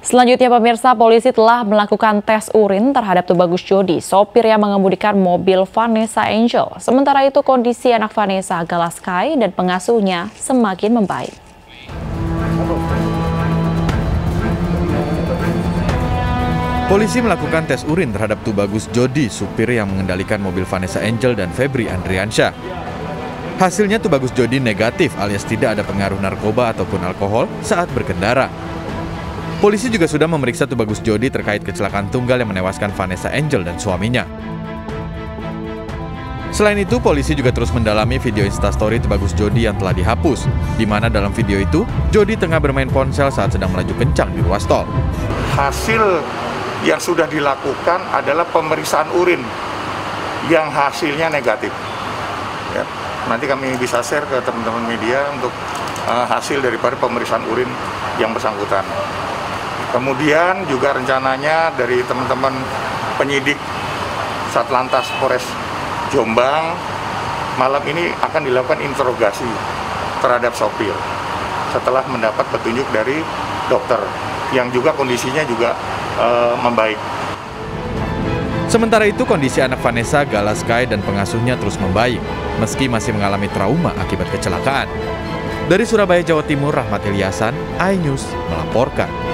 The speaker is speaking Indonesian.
Selanjutnya pemirsa, polisi telah melakukan tes urin terhadap Tubagus Jody, sopir yang mengemudikan mobil Vanessa Angel. Sementara itu kondisi anak Vanessa Galaskai dan pengasuhnya semakin membaik. Polisi melakukan tes urin terhadap Tubagus Jody, supir yang mengendalikan mobil Vanessa Angel dan Febri Andriansyah. Hasilnya Tubagus Jody negatif alias tidak ada pengaruh narkoba ataupun alkohol saat berkendara. Polisi juga sudah memeriksa Tubagus Jody terkait kecelakaan tunggal yang menewaskan Vanessa Angel dan suaminya. Selain itu, polisi juga terus mendalami video instastory Tubagus Jody yang telah dihapus, di mana dalam video itu, Jody tengah bermain ponsel saat sedang melaju kencang di ruas tol. Hasil yang sudah dilakukan adalah pemeriksaan urin yang hasilnya negatif. Ya, nanti kami bisa share ke teman-teman media untuk hasil daripada pemeriksaan urin yang bersangkutan. Kemudian juga rencananya dari teman-teman penyidik Satlantas Polres Jombang malam ini akan dilakukan interogasi terhadap sopir setelah mendapat petunjuk dari dokter yang juga kondisinya juga membaik. Sementara itu kondisi anak Vanessa Galaskai dan pengasuhnya terus membaik meski masih mengalami trauma akibat kecelakaan. Dari Surabaya, Jawa Timur, Rahmat Ilyasan, iNews melaporkan.